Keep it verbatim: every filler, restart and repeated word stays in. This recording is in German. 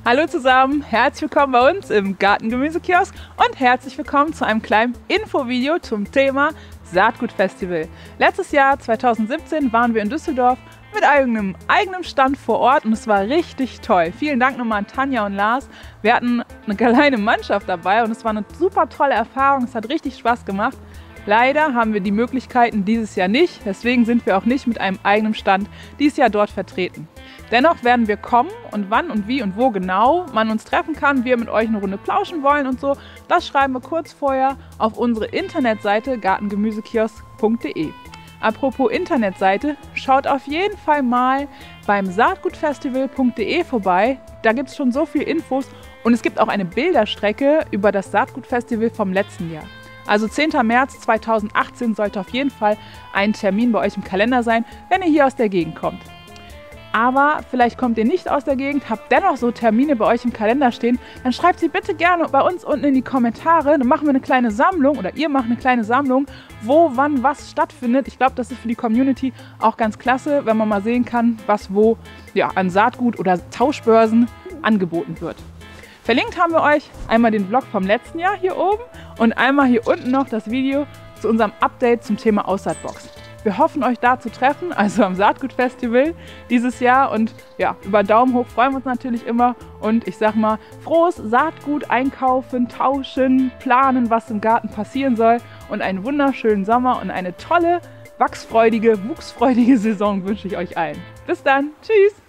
Hallo zusammen, herzlich willkommen bei uns im Gartengemüsekiosk und herzlich willkommen zu einem kleinen Infovideo zum Thema Saatgutfestival. Letztes Jahr, zweitausendsiebzehn, waren wir in Düsseldorf mit eigenem, eigenem Stand vor Ort und es war richtig toll. Vielen Dank nochmal an Tanja und Lars. Wir hatten eine kleine Mannschaft dabei und es war eine super tolle Erfahrung. Es hat richtig Spaß gemacht. Leider haben wir die Möglichkeiten dieses Jahr nicht, deswegen sind wir auch nicht mit einem eigenen Stand dieses Jahr dort vertreten. Dennoch werden wir kommen und wann und wie und wo genau man uns treffen kann, wir mit euch eine Runde plauschen wollen und so, das schreiben wir kurz vorher auf unsere Internetseite gartengemüsekiosk punkt de. Apropos Internetseite, schaut auf jeden Fall mal beim saatgutfestival punkt de vorbei, da gibt es schon so viele Infos und es gibt auch eine Bilderstrecke über das Saatgutfestival vom letzten Jahr. Also zehnter März zweitausendachtzehn sollte auf jeden Fall ein Termin bei euch im Kalender sein, wenn ihr hier aus der Gegend kommt. Aber vielleicht kommt ihr nicht aus der Gegend, habt dennoch so Termine bei euch im Kalender stehen, dann schreibt sie bitte gerne bei uns unten in die Kommentare. Dann machen wir eine kleine Sammlung oder ihr macht eine kleine Sammlung, wo, wann, was stattfindet. Ich glaube, das ist für die Community auch ganz klasse, wenn man mal sehen kann, was wo ja, an Saatgut oder Tauschbörsen angeboten wird. Verlinkt haben wir euch einmal den Vlog vom letzten Jahr hier oben und einmal hier unten noch das Video zu unserem Update zum Thema Aussaatbox. Wir hoffen, euch da zu treffen, also am Saatgutfestival dieses Jahr. Und ja, über Daumen hoch freuen wir uns natürlich immer. Und ich sag mal, frohes Saatgut einkaufen, tauschen, planen, was im Garten passieren soll. Und einen wunderschönen Sommer und eine tolle, wachsfreudige, wuchsfreudige Saison wünsche ich euch allen. Bis dann, tschüss!